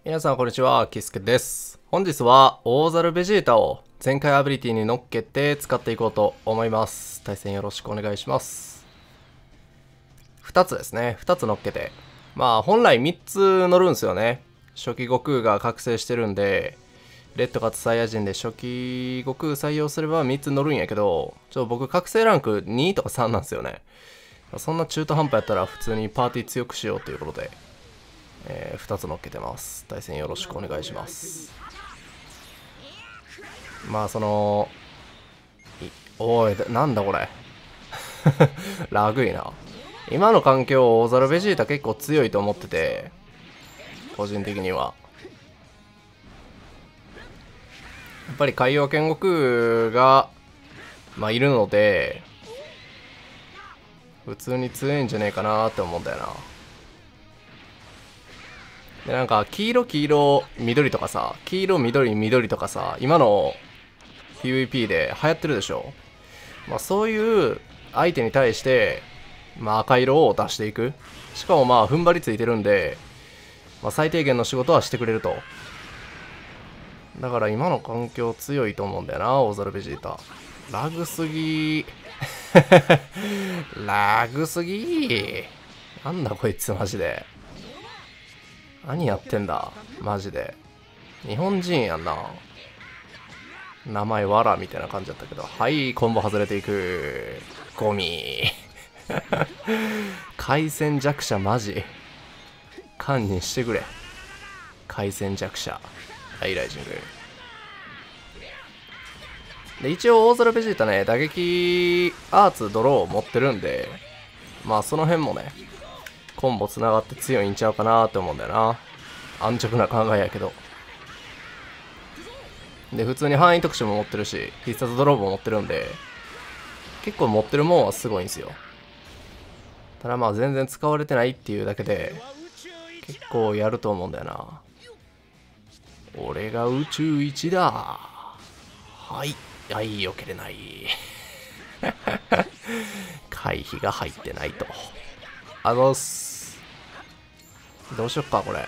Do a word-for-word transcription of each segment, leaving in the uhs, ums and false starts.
皆さんこんにちは、キスケです。本日は大猿ベジータを全開アビリティに乗っけて使っていこうと思います。対戦よろしくお願いします。ふたつですね。ふたつ乗っけて。まあ本来みっつ乗るんですよね。初期悟空が覚醒してるんで、レッドかつサイヤ人で初期悟空採用すればみっつ乗るんやけど、ちょっと僕覚醒ランクにとかさんなんですよね。そんな中途半端やったら普通にパーティー強くしようということで、えー、ふたつ乗っけてます。対戦よろしくお願いします。まあそのおいなんだこれラグいな。今の環境大猿ベジータ結構強いと思ってて、個人的にはやっぱり海洋剣悟空がまあいるので普通に強いんじゃねえかなって思うんだよな。でなんか黄色黄色緑とかさ、黄色緑緑とかさ、今の ピーブイピー で流行ってるでしょ。まあそういう相手に対してまあ赤色を出していく。しかもまあ踏ん張りついてるんで、まあ、最低限の仕事はしてくれると。だから今の環境強いと思うんだよな、大猿ベジータ。ラグすぎラグすぎなんだこいつマジで。何やってんだマジで。日本人やんな。名前わらみたいな感じだったけど、はい、コンボ外れていく。ゴミ回線弱者マジ堪忍してくれ。回線弱者。はい、ライジングで、一応大空ベジータね、打撃アーツドローを持ってるんで、まあその辺もねコンボつながって強いんちゃうかなって思うんだよな。安直な考えやけど。で普通に範囲特殊も持ってるし必殺ドローも持ってるんで、結構持ってるもんはすごいんですよ。ただまあ全然使われてないっていうだけで結構やると思うんだよな。俺が宇宙一だ。はいはい避けれない回避が入ってないと。あのすどうしよっかこれ。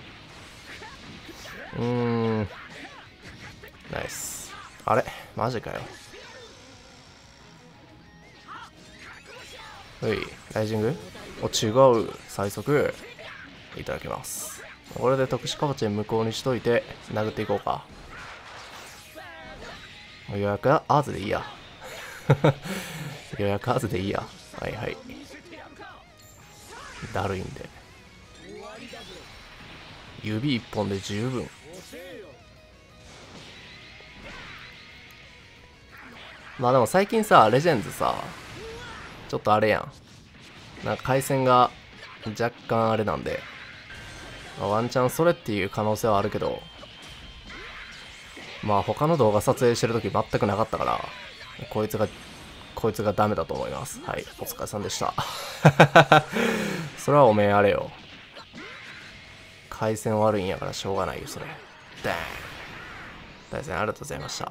うーんナイス。あれマジかよ。はいライジングお違う最速いただきます。これで特殊カバチェン無効にしといて殴っていこうか。予約アーズでいいや予約アーズでいいや。はいはいだるいんで指一本で十分。まあでも最近さレジェンズさちょっとあれやん、なんか回線が若干あれなんで、まあ、ワンチャンそれっていう可能性はあるけど、まあ他の動画撮影してる時全くなかったから、こいつがこいつがダメだと思います。はいお疲れさんでしたそれはおめえあれよ、回線悪いんやからしょうがないよそれ。ダーン大戦ありがとうございました。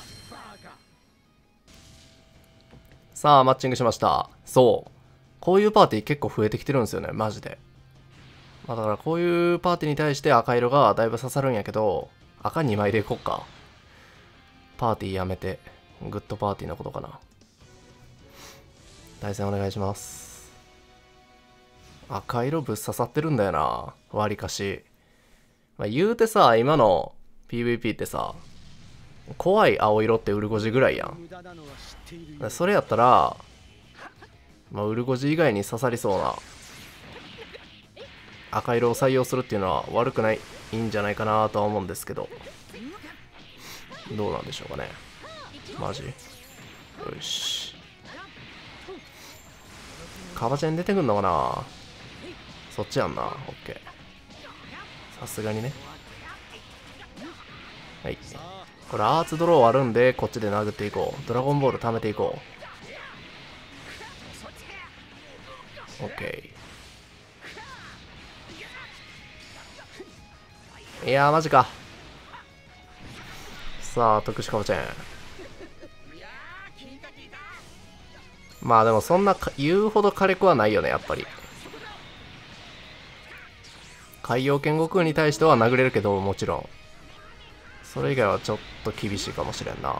さあマッチングしました。そうこういうパーティー結構増えてきてるんですよねマジで。まあだからこういうパーティーに対して赤色がだいぶ刺さるんやけど、赤にまいでいこっか。パーティーやめてグッドパーティーのことかな。対戦お願いします。赤色ぶっ刺さってるんだよなわりかし。まあ、言うてさ今の ピーブイピー ってさ怖い青色ってウルゴジぐらいやん。それやったら、まあ、ウルゴジ以外に刺さりそうな赤色を採用するっていうのは悪くないいいんじゃないかなとは思うんですけど、どうなんでしょうかね。マジよしカバチェン出てくんのかな。そっちやんな。オッケーさすがにね。はいこれアーツドローあるんでこっちで殴っていこう。ドラゴンボール貯めていこう。オッケーいやーマジか。さあ特殊カバチェン。まあでもそんな言うほど火力はないよねやっぱり。 海洋剣悟空に対しては殴れるけど、もちろんそれ以外はちょっと厳しいかもしれんな。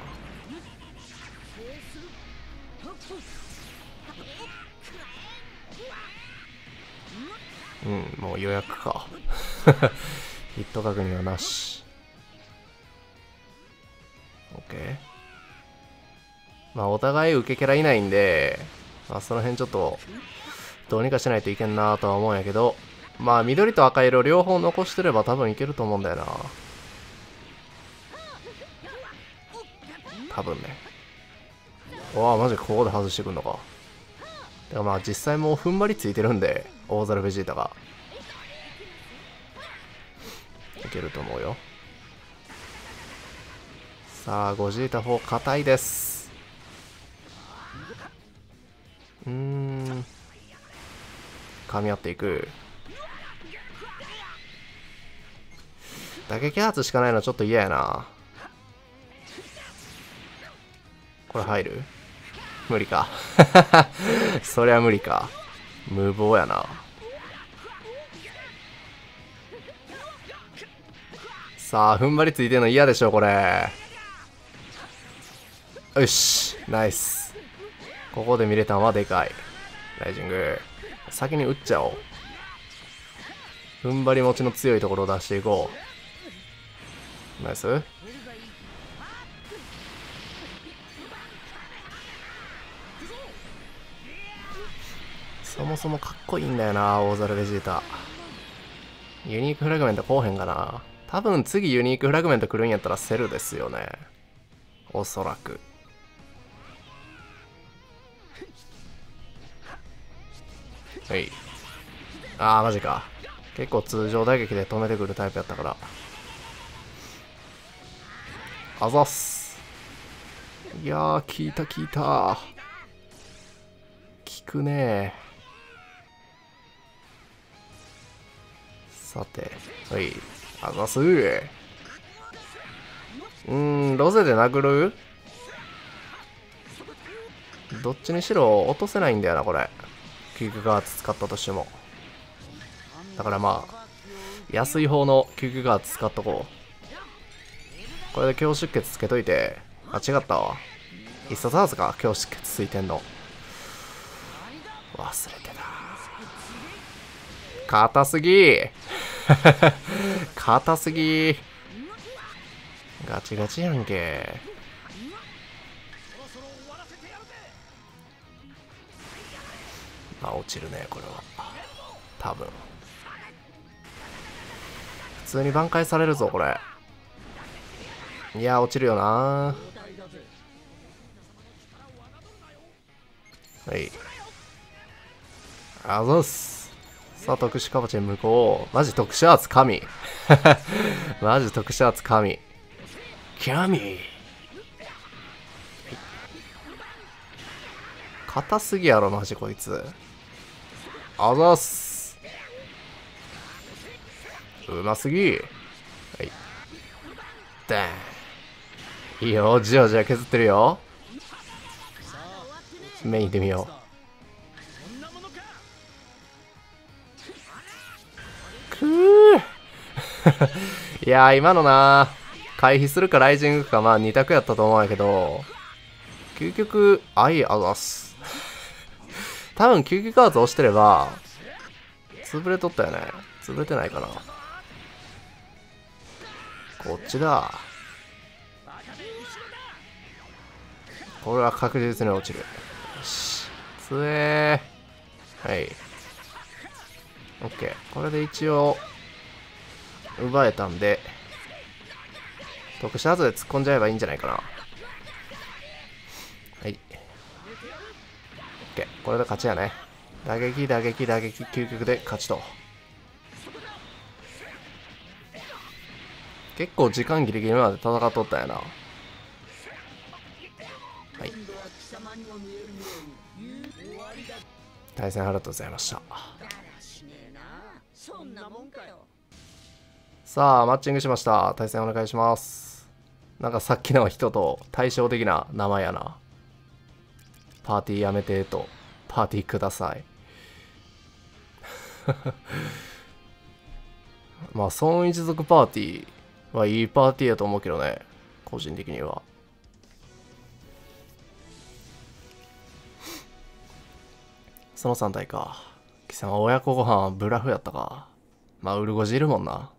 うん、もう予約か。ヒット確認はなし。 OK。 まあお互い受けキャラいないんで、まあ、その辺ちょっとどうにかしないといけんなとは思うんやけど、まあ緑と赤色両方残してれば多分いけると思うんだよな、多分ね。わあマジここで外してくんのか。だからまあ実際もう踏ん張りついてるんで、大猿ベジータがいけると思うよ。さあゴジータフォー硬いです。うーん、噛み合っていく。打撃発しかないのちょっと嫌やな。これ入る？無理か。そりゃ無理か。無謀やな。さあ踏ん張りついてるの嫌でしょこれ。よしナイス。ここで見れたのはでかい。ライジング先に打っちゃおう。踏ん張り持ちの強いところを出していこう。ナイス。そもそもかっこいいんだよな大猿ベジータ。ユニークフラグメントこうへんかな。多分次ユニークフラグメント来るんやったらセルですよね、おそらく。はい。あーマジか。結構通常打撃で止めてくるタイプやったから。あざっす。いやー効いた効いた効くねー。さてはい、あざすー。うーんロゼで殴る。どっちにしろ落とせないんだよなこれ、救急ガーツ使ったとしても。だからまあ安い方の救急ガーツ使っとこう。これで強出血つけといて。あ違ったわ、必殺技か強出血ついてんの忘れてた。硬すぎ硬すぎ。ガチガチやんけ。まあ落ちるねこれは多分。普通に挽回されるぞこれ。いや落ちるよな。はいあざっす。さあ特殊カバチェン無効。マジ特殊圧神マジ特殊圧神神。硬すぎやろマジこいつ。あざっす。うますぎ。はいダーン。いいよじわじわ削ってるよ。メインで見よう。くーいやー今のな回避するかライジングかまあに択やったと思うんやけど、究極アイアザス多分究極カード押してれば潰れとったよね。潰れてないかな。こっちだ。これは確実に落ちる。よしつえー。はい OK。 これで一応奪えたんで特殊後で突っ込んじゃえばいいんじゃないかな。はい OK。 これで勝ちやね。打撃打撃打撃究極で勝ちと。結構時間ギリギリまで戦っとったんやな。はい対戦ありがとうございました。さあマッチングしました。対戦お願いします。なんかさっきの人と対照的な名前やな。パーティーやめてとパーティーくださいまあ孫一族パーティーはいいパーティーやと思うけどね、個人的には。そのさん体か。貴様親子ご飯はブラフやったか。まあウルゴジいるもんな。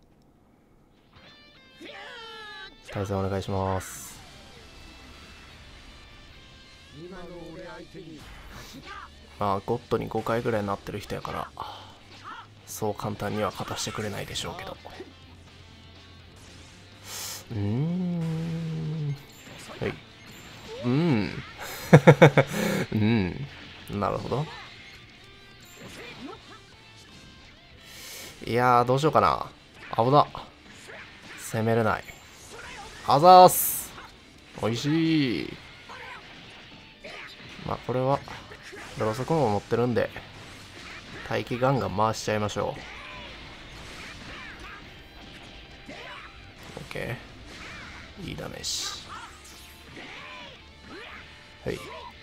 対戦お願いします。まあゴッドにごかいぐらいになってる人やからそう簡単には勝たしてくれないでしょうけど。うーんはいうんうんなるほど。いやーどうしようかな。危な。攻めれない。あざーす。おいしい。まあこれはロロソクも持ってるんで待機ガンガン回しちゃいましょう。 OK いいダメージ。はい。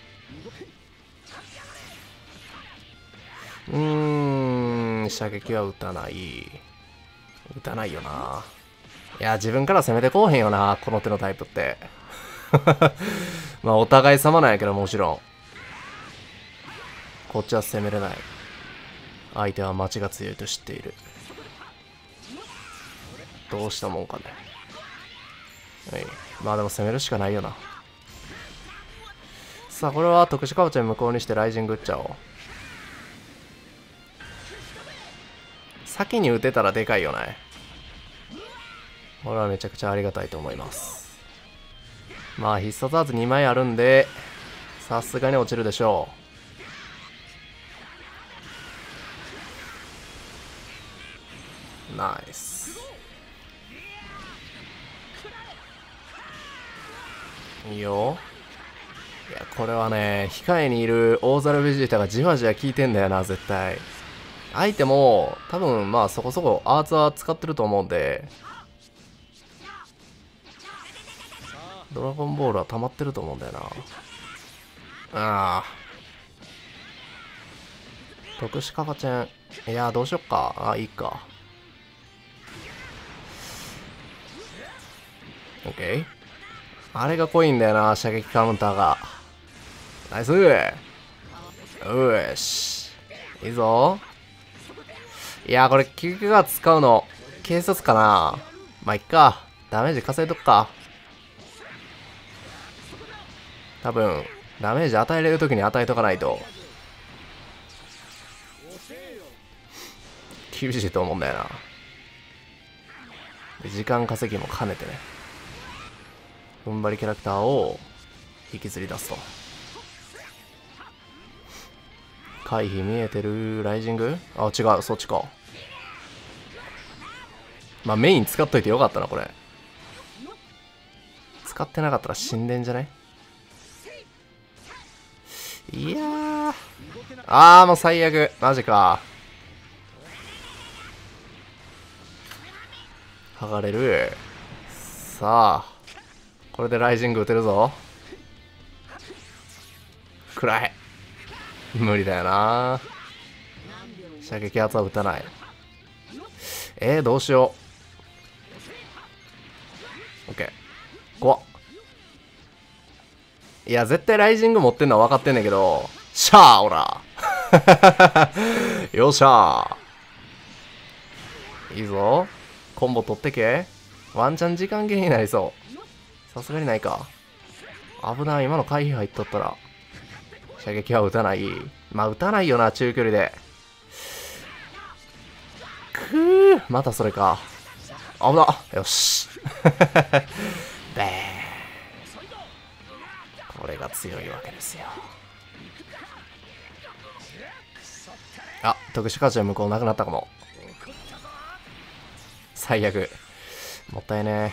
うーん射撃は撃たない。撃たないよな。いや自分から攻めてこうへんよなこの手のタイプってまあお互い様なんやけど、もちろんこっちは攻めれない。相手は待ちが強いと知っている。どうしたもんかね。はい。まあでも攻めるしかないよな。さあこれは特殊カボチャ向こうにしてライジング打っちゃおう。先に打てたらでかいよね。これはめちゃくちゃありがたいと思います。まあ必殺技にまいあるんでさすがに落ちるでしょう。ナイス。いいよ。いやこれはね控えにいる大猿ベジータがじわじわ効いてんだよな絶対。相手も多分まあそこそこアーツは使ってると思うんでドラゴンボールは溜まってると思うんだよな。ああ特殊カバチェン。いやどうしよっか。あいいか。 OK あれが濃いんだよな射撃カウンターが。ナイス。よしいいぞ。いやこれ救急が使うの警察かな。まあいっか。ダメージ稼いとくか。多分ダメージ与えれる時に与えとかないと厳しいと思うんだよな。で時間稼ぎも兼ねてね踏ん張りキャラクターを引きずり出すと。回避見えてる。ライジングあ違うそっちか。まあメイン使っといてよかったなこれ。使ってなかったら死んでんじゃない。いやーあーもう最悪マジか。剥がれる。さあこれでライジング打てるぞ。暗い。無理だよな。射撃圧は打たない。えー、どうしよう。 OK 怖っ。いや絶対ライジング持ってんのは分かってんねんけど。しゃあおらよっしゃーいいぞ。コンボ取ってけ。ワンチャン時間切れになりそう。さすがにないか。危ない。今の回避入っとったら射撃は打たない。まあ打たないよな中距離で。くーまたそれか。危な。よしでーこれが強いわけですよ。あ特殊カーチャー向こうなくなったかも。最悪。もったいね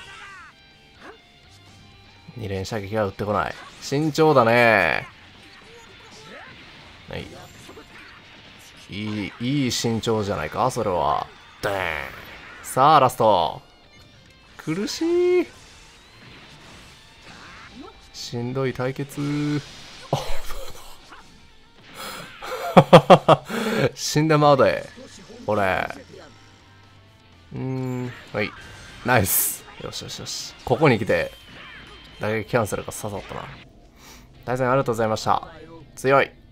え。に連射撃が打ってこない。慎重だね。はいいいいい慎重じゃないかそれは。でーん。さあラスト。苦しい。しんどい対決。死んでまうで俺。 ん。はい。ナイス。よしよしよし。ここに来て、打撃キャンセルが刺さったな。対戦ありがとうございました。強い。